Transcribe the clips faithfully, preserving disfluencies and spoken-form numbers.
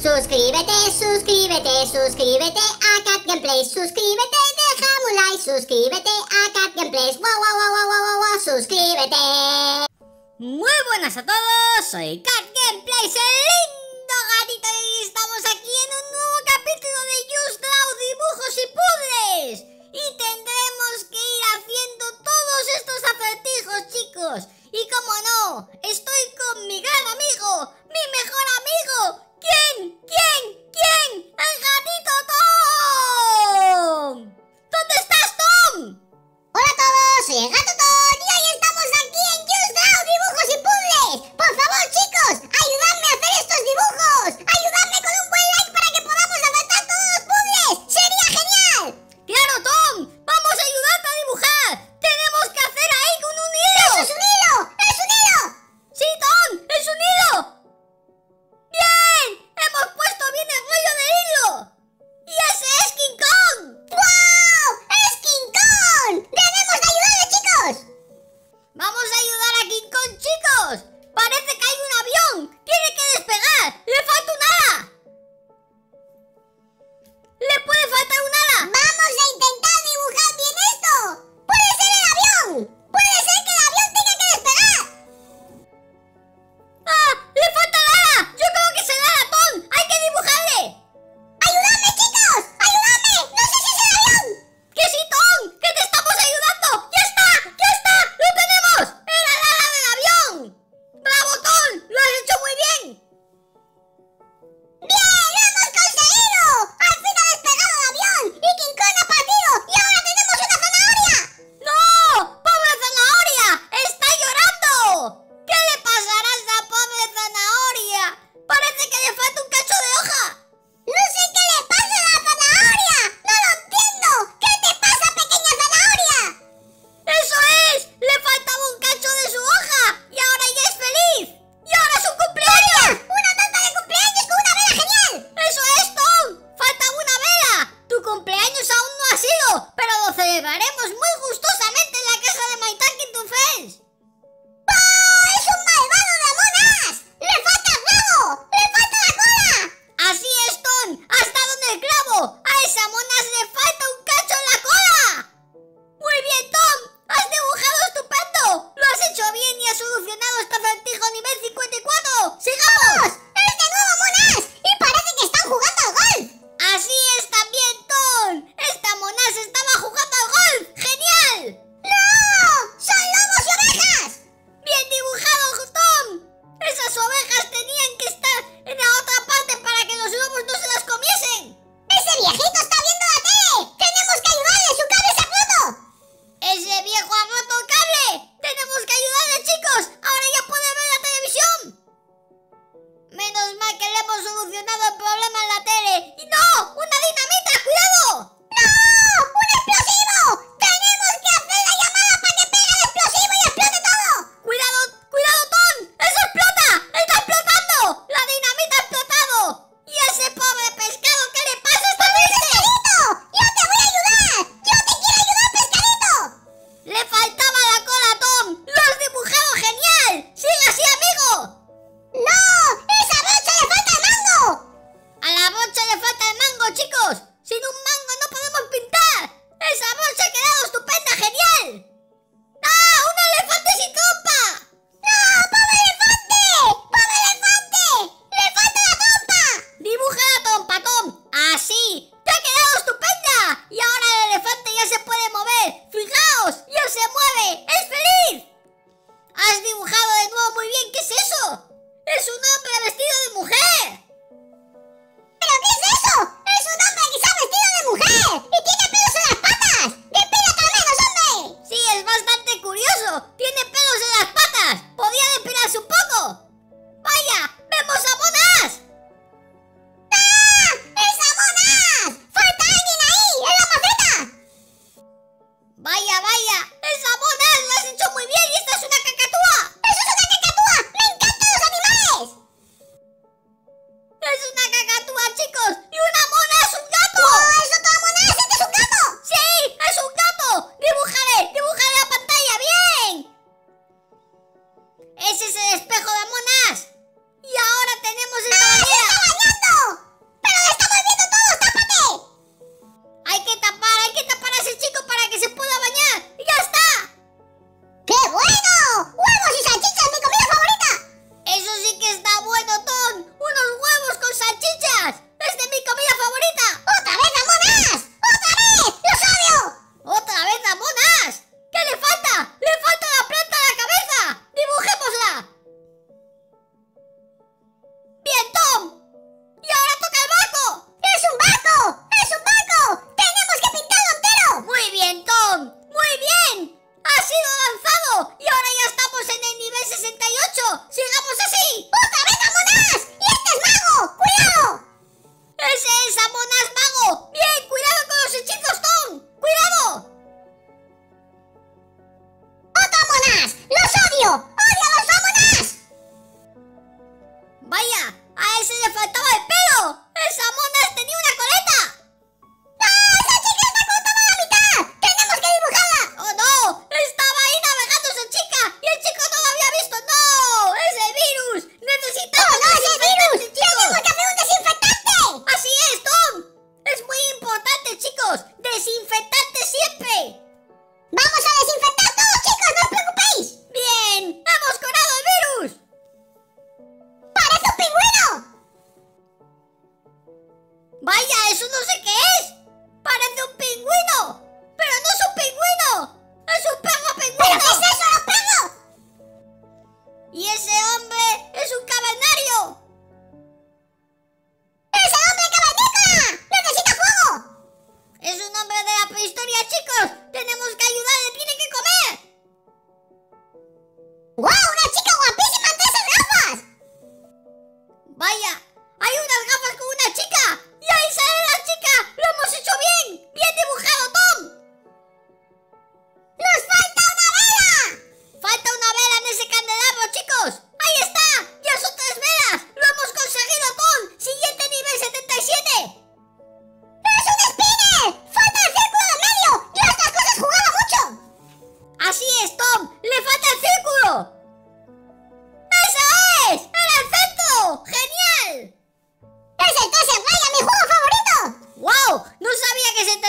Suscríbete, suscríbete, suscríbete a Cat Gameplays. Suscríbete, déjame un like. Suscríbete a Cat Gameplays. Wow, wow, wow, wow, wow, wow, suscríbete. Muy buenas a todos, soy Cat Gameplays, el lindo gatito, y estamos aquí en un nuevo capítulo de Just Draw Dibujos y Puzzles. Y tendremos que ir haciendo todos estos acertijos, chicos. Y como no, estoy con mi gran amigo, mi mejor amigo. ¿Quién? ¿Quién? ¿Quién? ¡El gatito Tom! ¿Dónde estás, Tom? Hola a todos, soy el gato Tom y hoy estamos aquí en Just Draw Dibujos y Puzzles. Por favor, chicos, ayudadme a hacer estos dibujos. Ayudadme con un buen like para que podamos acertar todos los puzzles. ¡Sería genial! ¡Claro, Tom! ¡Vamos a ayudarte a dibujar! ¡Tenemos que hacer ahí con un hilo! ¡Eso es un hilo! ¡Es un hilo! ¡Sí, Tom! ¡Es un hilo! ¡Bien! ¡Hemos puesto bien el rollo de hilo! ¡Y ese es King Kong! ¡Wow! ¡Es King Kong! ¡Debemos de ayudarle, chicos! ¡Vamos a ayudar a King Kong, chicos! ¡Parece que hay un avión! ¡Tiene que despegar! ¡Le falta un ala! ¡Le puede faltar un ala! ¡Vamos a intentar dibujar bien esto! ¡Puede ser el avión! ¡Puede ser que el avión tenga que despegar! ¡Ah! ¡Le falta el ala! ¡Yo creo que es el ala, Tom! ¡Hay que dibujarle! ¡Ayudadme, chicos! ¡Ayudadme! ¡No sé si es el avión! ¡Que sí, Tom! ¡Que te estamos ayudando! ¡Ya está! ¡Ya está! ¡Lo tenemos! ¡Era el ala del avión! ¡Bravo, Tom! ¡Lo has hecho muy bien! ¡Bien! ¡Lo hemos conseguido! ¡Al fin ha despegado el avión! ¡Y King Kong ha partido! ¡Y ahora tenemos una zanahoria! ¡No! ¡Pobre zanahoria! ¡Está llorando! ¿Qué le pasará a esa pobre zanahoria? Parece que le falta un cacho de hoja. ¡No sé qué le pasa a la zanahoria! ¡No lo entiendo! ¿Qué te pasa, pequeña zanahoria? ¡Eso es! ¡Le faltaba un cacho de su hoja! ¡Y ahora ya es feliz! ¡Y ahora es un cumpleaños! ¡Una tarta de cumpleaños con una vela genial! ¡Eso es, Tom! ¡Falta una vela! Tu cumpleaños aún no ha sido, pero lo celebraremos muy gustosamente en la casa de My Talking to Friends. ¡Oh! ¡Es un malvado de Among Us! ¡Le falta el rabo! ¡Le falta la cola! ¡Así es, Tom! ¡Has dado en el clavo! ¡A esa mona le falta un cacho en la cola! ¡Muy bien, Tom! ¡Has dibujado estupendo! ¡Lo has hecho bien y has solucionado este acertijo nivel cincuenta y cuatro! ¡Sigamos! ¡Es de nuevo Among Us! ¡Y parece que están jugando al golf! ¡Así es también, Tom! ¡Esta mona se estaba jugando al golf! ¡Genial! ¡No! ¡Son lobos y ovejas! ¡Bien dibujado, Tom! ¡Esas ovejas tenían que estar en la otra parte para que los lobos no se las comiesen! ¡Ese viejito está viendo la tele! ¡Tenemos que ayudarle! ¡Su cable se ha roto! ¡Ese viejo ha roto el cable! ¡Tenemos que ayudarle, chicos! ¡Ahora ya puede ver la televisión! Menos mal que le hemos solucionado el problema en la tele. ¡Y no! ¡Una dinamita! ¡Cuidado! ¡No! ¡Un explosivo! ¡Tenemos que hacer la llamada para que pegue el explosivo y explote todo! ¡Cuidado! ¡Cuidado, Tom! ¡Eso explota! ¡Está explotando! ¡La dinamita ha explotado! ¡Y ese pobre pescado! ¿Qué le pasa? ¡Está triste! ¡Pescadito! ¡Yo te voy a ayudar! ¡Yo te quiero ayudar, pescadito! ¡Le faltaba la cola, Tom! ¡Lo has dibujado genial! ¡Sigue así, amigo! ¡No! ¡Esa brocha le falta el mango! ¡A la brocha le falta el mango, chicos! ¡Sin un mango no podemos pintar! ¡Esa brocha ha quedado estupenda, genial! ¡Ah! ¡Un elefante sin trompa! ¡No! ¡Pobre elefante! ¡Pobre elefante! ¡Le falta la trompa! ¡Dibuja la trompa, Tom! ¡Así! ¡Te ha quedado estupenda! Y ahora el elefante ya se puede mover. ¡Fijaos! ¡Ya se mueve! ¡Es feliz! ¡Has dibujado de nuevo muy bien! ¿Qué es eso? ¡Es un hombre vestido de mujer! ¿Pero qué es eso? ¡Es un hombre que se ha vestido de mujer! ¡Y tiene pelos en las patas! ¡Despídete al menos, hombre! Sí, es bastante curioso. Tiene pelos en las patas. ¿Podría depilarse un poco? ¡Vaya! ¡Vemos a monas! ¡Ah! ¡Es Among Us! ¡Falta alguien ahí! ¡En la maceta! ¡Vaya, vaya! ¡Esa mona lo has hecho muy bien! ¡Y esta es una cacatúa! ¡Eso es una cacatúa! ¡Me encantan los animales! ¡Es una cacatúa, chicos! ¡Y una mona es un gato! ¡Oh! ¡Es otra Among Us! ¡Este es un gato! ¡Sí! ¡Es un gato! ¡Dibújale! ¡Dibújale la pantalla! ¡Bien! ¡Ese es el espejo de monas! ¡Y ahora tenemos esta ¡Ah! ¡Se bandera! está bañando!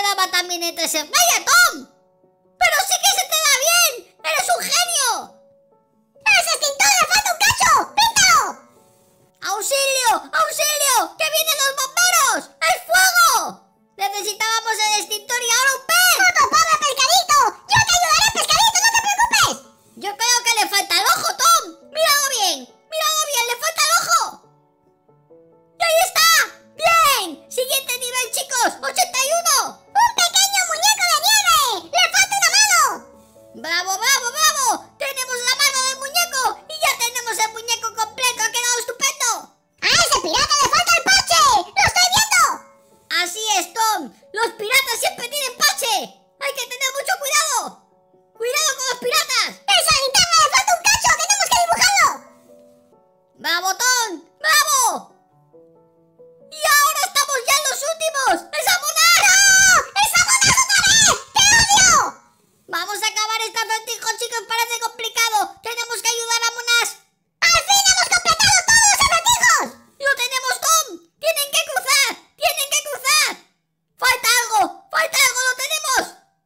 programa también entres en falla, Tom. ¡Pero sí que se te da bien! ¡Eres un genio! ¡Ese extintor le falta un cacho! ¡Píntalo! ¡Auxilio! ¡Auxilio! ¡Que vienen los bomberos! ¡El fuego! Necesitábamos el extintor y ahora un pez. ¡Puto pobre pescadito! ¡Yo te ayudaré, pescadito! ¡No te preocupes! Yo creo que le falta el ojo, Tom. ¡Míralo bien! ¡Míralo bien! ¡Le falta el ojo! ¡Y ahí está! ¡Bien! Siguiente nivel, chicos. ¡ochenta y uno! ¡Un pequeño muñeco de nieve! ¡Le falta una mano! ¡Bravo, bravo, bravo! ¡Tenemos la mano del muñeco! ¡Y ya tenemos el muñeco completo! ¡Ha quedado estupendo! ¡A ese pirata le falta el parche! ¡Lo estoy viendo! Así es, Tom. Los piratas siempre tienen parche. Hay que tener mucho cuidado. ¡Cuidado con los piratas! ¡Esa linterna le falta un cacho! ¡Tenemos que dibujarlo! ¡Bravo, Tom! ¡Bravo! ¡Y ahora estamos ya en los últimos! ¡Esa Monarch! ¡No! ¡Esa Monarch otra vez! ¡Te odio! Vamos a acabar este acertijo, chicos. Parece complicado. Tenemos que ayudar a Monarch. ¡Al fin hemos completado todos los acertijos! ¡Lo tenemos, Tom! ¡Tienen que cruzar! ¡Tienen que cruzar! ¡Falta algo! ¡Falta algo! ¡Lo tenemos!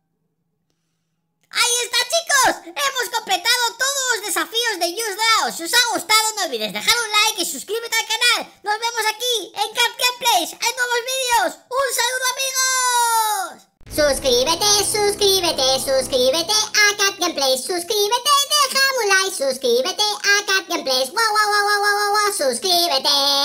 ¡Ahí está, chicos! Hemos completado todos los desafíos de Just Draw. Si os ha gustado, no olvides dejar un like y suscríbete al canal. Nos vemos aquí en Cat Gameplays en nuevos vídeos. ¡Un saludo, amigos! Suscríbete, suscríbete, suscríbete a Cat Gameplays. Suscríbete, déjame un like. Suscríbete a Cat Gameplays. Wow, wow, wow, wow, wow, wow, suscríbete.